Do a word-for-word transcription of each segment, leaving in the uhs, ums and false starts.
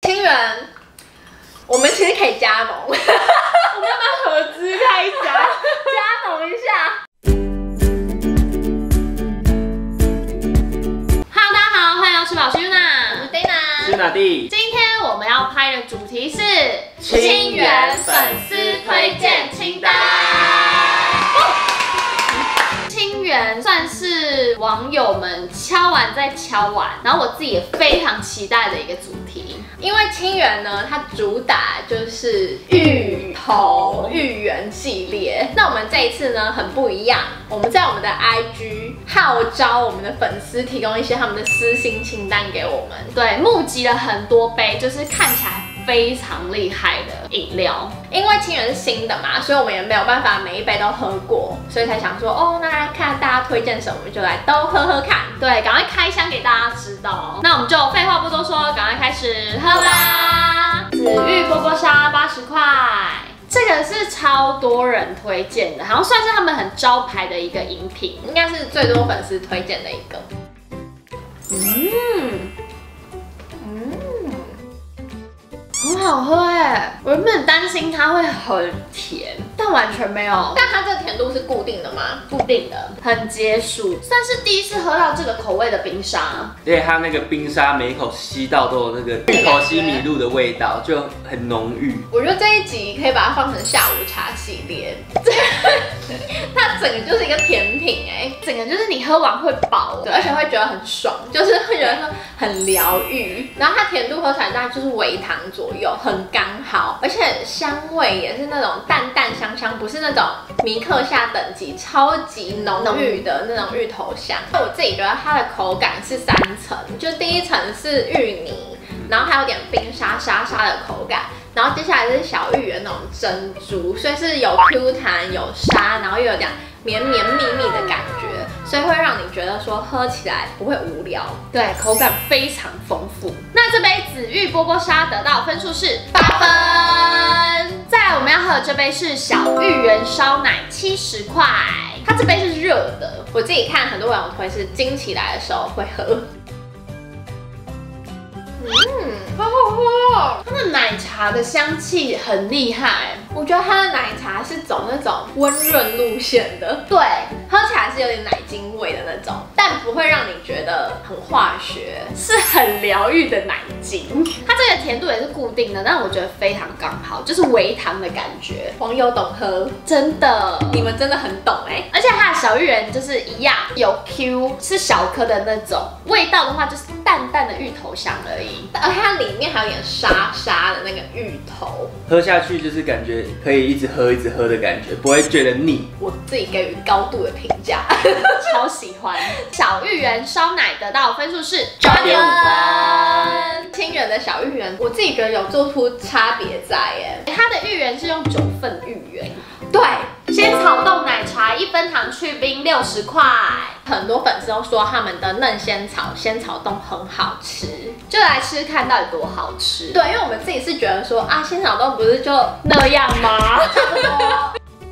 清源，我们其实可以加盟，我们要不要合资开一家，加盟一下？ Hello， 大家好，欢迎来到吃饱 Yuna， 我是 Dana， 是哪弟？ 今天我们要拍的主题是清源粉丝推荐清单。 清源算是网友们敲完再敲完，然后我自己也非常期待的一个主题。 因为清源呢，它主打就是芋头芋圆系列。那我们这一次呢很不一样，我们在我们的 I G 号召我们的粉丝提供一些他们的私心清单给我们。 对，募集了很多杯，就是看起来非常厉害的饮料。 因为清源是新的嘛，所以我们也没有办法每一杯都喝过，所以才想说，哦，那来看大家推荐什么，我们就来都喝喝看。 对，赶快开箱给大家知道。那我们就废话不多说，赶快开始喝吧。紫玉波波沙八十块，这个是超多人推荐的，好像算是他们很招牌的一个饮品， 应该是最多粉丝推荐的一个。 嗯。很好喝哎！我原本担心它会很甜，但完全没有。 但它这个甜度是固定的吗？ 固定的，很解暑，算是第一次喝到这个口味的冰沙。 而且它那个冰沙每一口吸到都有那个芋头西米露的味道，就很浓郁。 我觉得这一集可以把它放成下午茶系列，它整个就是一个甜品哎， 整个就是你喝完会饱， 而且会觉得很爽，就是会觉得说很疗愈。然后它甜度喝起来大概就是微糖左右。很刚好，而且香味也是那种淡淡香香，不是那种迷克夏等级超级浓郁的那种芋头香。我自己觉得它的口感是三层，就第一层是芋泥，然后还有点冰沙沙沙的口感，然后接下来是小芋圆那种珍珠，所以是有 Q 弹有沙，然后又有点绵绵密密的感觉，所以会让你觉得说喝起来不会无聊， 对，口感非常丰富。那这杯紫玉波波沙得到分数是八分。再来我们要喝的这杯是小芋圆烧奶七十块，它这杯是热的， 我自己看很多人有推是经期来的时候会喝。嗯，好好喝哦！ 它的奶茶的香气很厉害， 我觉得它的奶茶是走那种温润路线的， 对， 喝起来是有点奶精味的那种，但不会让你觉得很化学， 是很疗愈的奶精。它这个甜度也是固定的，但我觉得非常刚好，就是微糖的感觉。 网友懂喝， 真的， 你们真的很懂哎、欸！ 而且它的小芋圆就是一样有 Q， 是小颗的那种，味道的话就是淡淡的芋头香而已。 而且它里面还有点沙沙的那个芋头， 喝下去就是感觉可以一直喝一直喝的感觉，不会觉得腻。 我自己给予高度的评价， 超喜欢。小芋圆烧奶得到分数是九点五分。 清源的小芋圆，我自己觉得有做出差别在耶。 它的芋圆是用九份芋圆， 对， 仙草冻奶茶一分糖去冰六十块。 很多粉丝都说他们的嫩仙草仙草冻很好吃， 就来吃看到底多好吃。 对，因为我们自己是觉得说啊，仙草冻不是就那样吗？ 差不多。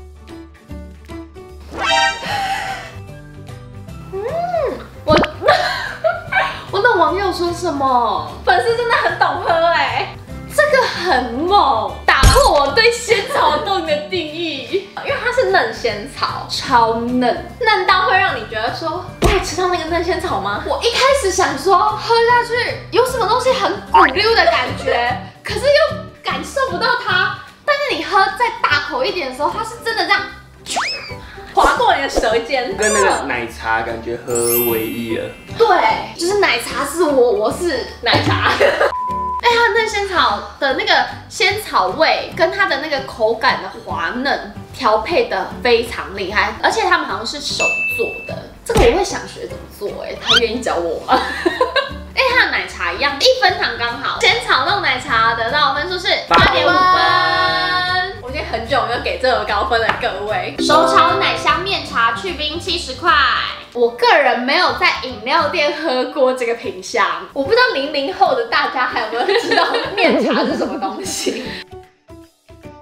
嗯，我我的网友说什么？ 粉丝真的很懂喝哎， 这个很猛，打破我对仙草冻的定义。 因为它是嫩仙草， 超嫩， 嫩到会让你觉得说，我有吃到那个嫩仙草吗？ 我一开始想说喝下去有什么东西很咕溜的感觉，可是又感受不到它。但是你喝再大口一点的时候，它是真的这样划过你的舌尖， 跟那个奶茶感觉合为一了。 对，就是奶茶是我，我是奶茶。哎，它嫩仙草的那个仙草味跟它的那个口感的滑嫩调配的非常厉害，而且他们好像是手做的，这个我会想学怎么做哎，他愿意教我吗？哎，它的奶茶一样，一分糖刚好。仙草冻奶茶得到分数是八点五分。 我已经很久没有给这个高分了，各位。 手炒奶香面茶去冰七十块。我个人没有在饮料店喝过这个品项， 我不知道零零后的大家还有没有知道面茶是什么东西。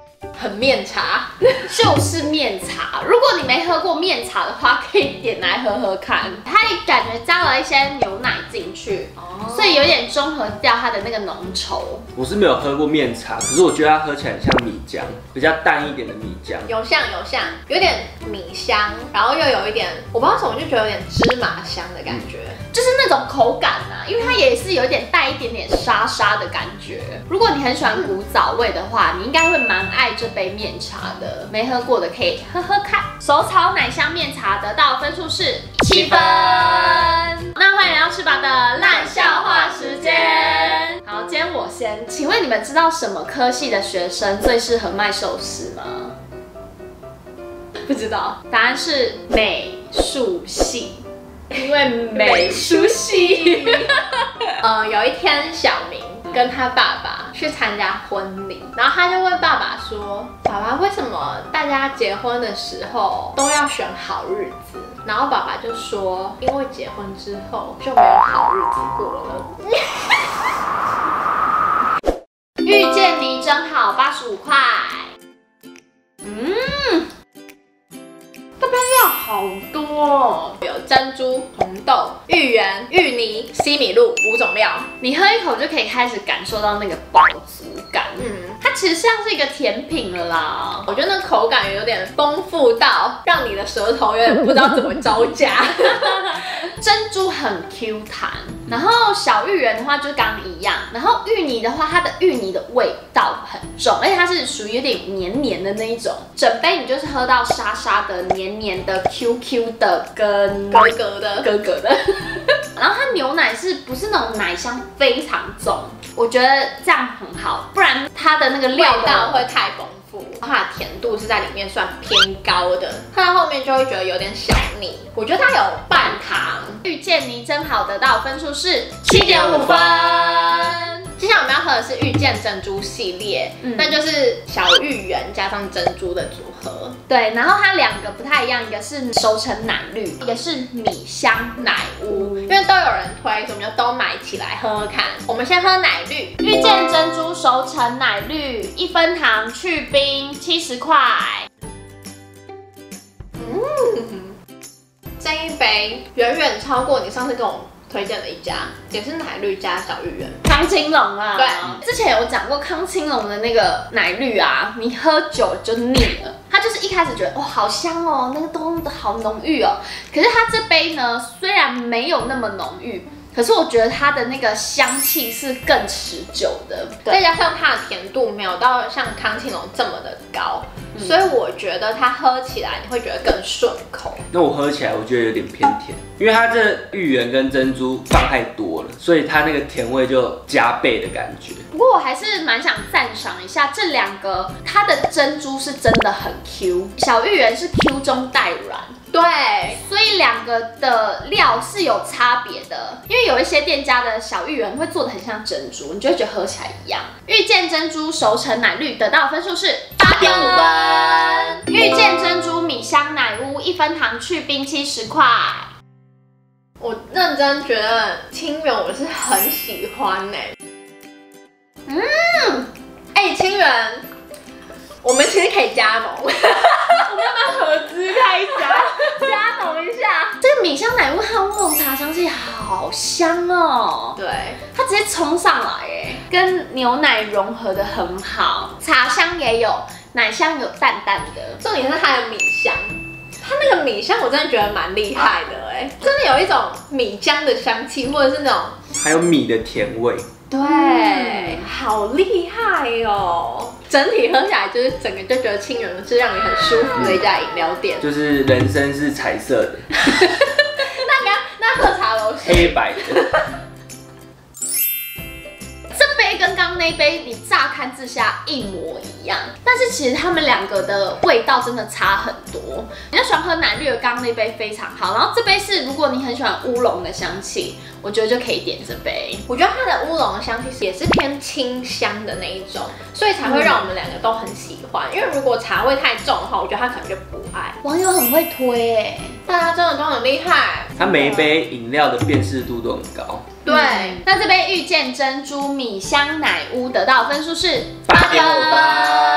很面茶， 就是面茶。如果你没喝过面茶的话，可以点来喝喝看。它也感觉加了一些牛奶进去，哦，所以有点中和掉它的那个浓稠。 我是没有喝过面茶，可是我觉得它喝起来很像米浆，比较淡一点的米浆。 有像有像，有点米香，然后又有一点，我不知道什么，就觉得有点芝麻香的感觉， 嗯、就是那种口感啊，因为它也是有点带一点点沙沙的感觉。如果你很喜欢古早味的话，你应该会蛮爱这杯面茶的。没喝过的可以喝喝看。手炒奶香面茶得到分数是七分。那欢迎来到吃饱的烂笑话时间。好，今天我先，请问你们知道什么科系的学生最适合卖寿司吗？ 不知道， 答案是美术系。因为美术系， 呃，有一天小明跟他爸爸去参加婚礼，然后他就问爸爸说：“爸爸，为什么大家结婚的时候都要选好日子？”然后爸爸就说：“因为结婚之后就没有好日子过了。” 遇见你真好，八十五块。嗯。这边料好多哦， 有珍珠、红豆、芋圆、芋泥、西米露五种料， 你喝一口就可以开始感受到那个饱足感。嗯，它其实像是一个甜品了啦。 我觉得那口感有点丰富到让你的舌头有点不知道怎么招架。 珍珠很 Q 弹，然后小芋圆的话就是刚刚一样，然后芋泥的话，它的芋泥的味道很重，而且它是属于有点黏黏的那一种，整杯你就是喝到沙沙的、黏黏的、Q Q 的跟格格的、 格格的。然后它牛奶是不是那种奶香非常重？我觉得这样很好，不然它的那个料味道会太丰富，它的甜度是在里面算偏高的，它到后面就会觉得有点小腻。我觉得它有半糖。 遇见你真好，得到分数是七点五分。 接下来我们要喝的是遇见珍珠系列，嗯，那就是小芋圆加上珍珠的组合。 对，然后它两个不太一样，一个是熟成奶绿，一个是米香奶屋， 因为都有人推，所以我们就都买起来喝喝看。我们先喝奶绿， 遇见珍珠熟成奶绿，一分糖去冰，七十块。 嗯，这一杯远远超过你上次跟我推荐的一家，也是奶绿加小芋圆， 康青龙啊。 对， 之前有讲过康青龙的那个奶绿啊，你喝久就腻了。它就是一开始觉得哦好香哦，那个都好浓郁哦。可是它这杯呢，虽然没有那么浓郁，可是我觉得它的那个香气是更持久的， 再加上它的甜度没有到像康青龙这么的高，嗯、所以我觉得它喝起来你会觉得更顺口。 那我喝起来我觉得有点偏甜，因为它这芋圆跟珍珠放太多了，所以它那个甜味就加倍的感觉。 不过我还是蛮想赞赏一下这两个，它的珍珠是真的很 Q， 小芋圆是 Q 中带软。 对， 所以两个的料是有差别的，因为有一些店家的小芋圆会做的很像珍珠，你就会觉得喝起来一样。遇见珍珠熟成奶绿得到的分数是八点五分。遇见珍珠米香奶屋一分糖去冰七十块。 我认真觉得清源我是很喜欢呢、欸。嗯，哎、欸，清源，我们其实可以加盟。我们要不要合资开一家？加盟一下。 这个米香奶屋它的乌龙茶香气好香哦。 对， 它直接冲上来哎，跟牛奶融合的很好，茶香也有，奶香有淡淡的。 重点是它的米香。它那个米香我真的觉得蛮厉害的哎、欸，真的有一种米浆的香气，或者是那种还有米的甜味。 对，嗯、好厉害哦！整体喝起来就是整个就觉得清源是让你很舒服的一家饮料店， 就是人生是彩色的。 那刚那喝茶楼是黑白的。 这杯跟刚刚那杯你乍看之下一模一样，但是其实他们两个的味道真的差很多。你要喜欢喝奶绿的，刚刚那杯非常好，然后这杯是如果你很喜欢乌龙的香气，我觉得就可以点这杯。 我觉得它的乌龙的香气也是偏清香的那一种，所以才会让我们两个都很喜欢。因为如果茶味太重的话，我觉得他可能就不爱。 网友很会推哎， 大家真的都很厉害。 它每一杯饮料的辨识度都很高。 对，嗯、那这杯遇见珍珠米香奶屋得到的分数是八点五分。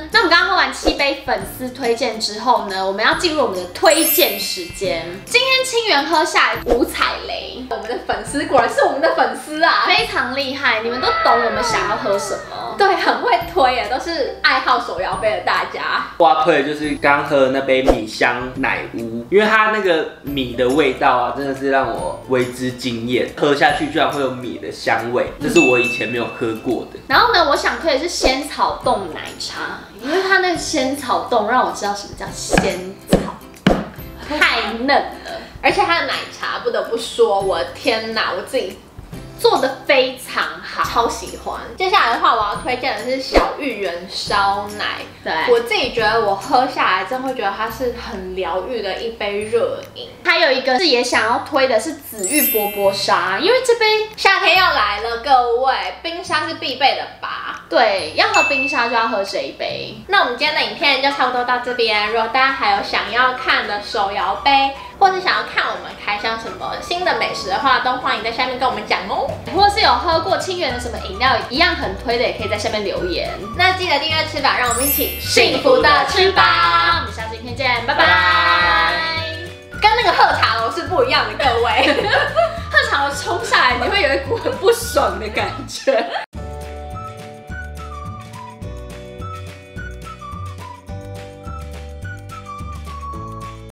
那我们刚刚喝完七杯粉丝推荐之后呢，我们要进入我们的推荐时间。今天清源喝下来五彩雷， 我们的粉丝果然是我们的粉丝啊， 非常厉害，你们都懂我们想要喝什么。 对，很会推耶，都是爱好手摇杯的大家。 我要推的就是刚喝的那杯米香奶屋，因为它那个米的味道啊，真的是让我为之惊艳，喝下去居然会有米的香味，这是我以前没有喝过的。 然后呢，我想推的是仙草冻奶茶，因为它那个仙草冻让我知道什么叫仙草，太嫩了， 而且它的奶茶不得不说，我的天哪，我自己做的非常好， 超喜欢。接下来的话，我要推荐的是小芋圆烧奶。 对， 我自己觉得我喝下来，真会觉得它是很疗愈的一杯热饮。 还有一个是也想要推的是紫玉波波沙，因为这杯夏天要来了，各位，冰沙是必备的吧？ 对，要喝冰沙就要喝这一杯。 那我们今天的影片就差不多到这边。如果大家还有想要看的手摇杯，或是想要看我们开箱什么新的美食的话，都欢迎在下面跟我们讲哦。 或是有喝过清源的什么饮料一样很推的，也可以在下面留言。 那记得订阅吃吧，让我们一起幸福的吃吧。 我们下次影片见，拜拜。 跟那个喝茶楼是不一样的，各位。 喝茶楼冲下来，你会有一股很不爽的感觉。